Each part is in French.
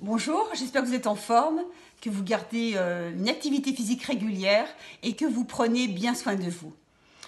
Bonjour, j'espère que vous êtes en forme, que vous gardez une activité physique régulière et que vous prenez bien soin de vous.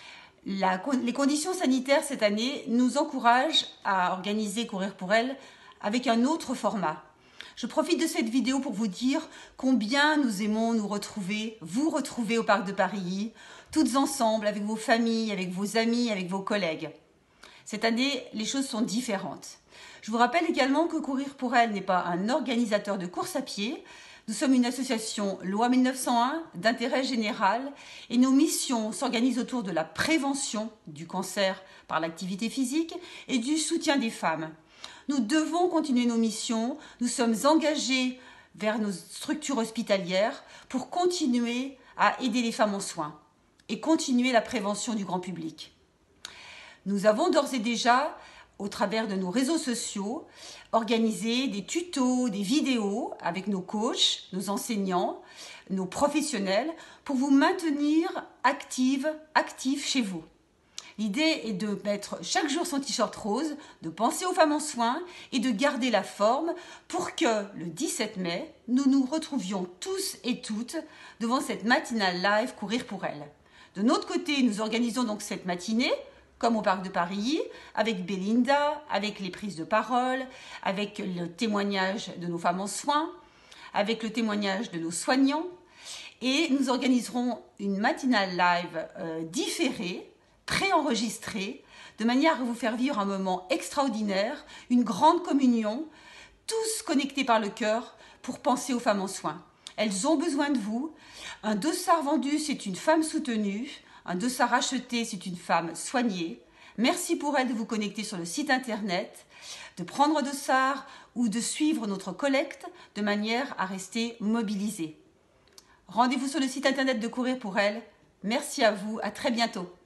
Les conditions sanitaires cette année nous encouragent à organiser Courir pour elle avec un autre format. Je profite de cette vidéo pour vous dire combien nous aimons nous retrouver, vous retrouver au Parc de Paris, toutes ensemble, avec vos familles, avec vos amis, avec vos collègues. Cette année, les choses sont différentes. Je vous rappelle également que Courir pour elle n'est pas un organisateur de course à pied. Nous sommes une association loi 1901 d'intérêt général et nos missions s'organisent autour de la prévention du cancer par l'activité physique et du soutien des femmes. Nous devons continuer nos missions, nous sommes engagés vers nos structures hospitalières pour continuer à aider les femmes en soins et continuer la prévention du grand public. Nous avons d'ores et déjà, au travers de nos réseaux sociaux, organisé des tutos, des vidéos avec nos coachs, nos enseignants, nos professionnels pour vous maintenir actifs chez vous. L'idée est de mettre chaque jour son t-shirt rose, de penser aux femmes en soins et de garder la forme pour que le 17 mai, nous nous retrouvions tous et toutes devant cette matinale live Courir pour elle. De notre côté, nous organisons donc cette matinée comme au Parc de Paris, avec Belinda, avec les prises de parole, avec le témoignage de nos femmes en soins, avec le témoignage de nos soignants. Et nous organiserons une matinale live différée, préenregistrée, de manière à vous faire vivre un moment extraordinaire, une grande communion, tous connectés par le cœur pour penser aux femmes en soins. Elles ont besoin de vous. Un dossard vendu, c'est une femme soutenue. Un dossard acheté, c'est une femme soignée. Merci pour elle de vous connecter sur le site internet, de prendre un dossard ou de suivre notre collecte de manière à rester mobilisée. Rendez-vous sur le site internet de Courir pour elle. Merci à vous, à très bientôt.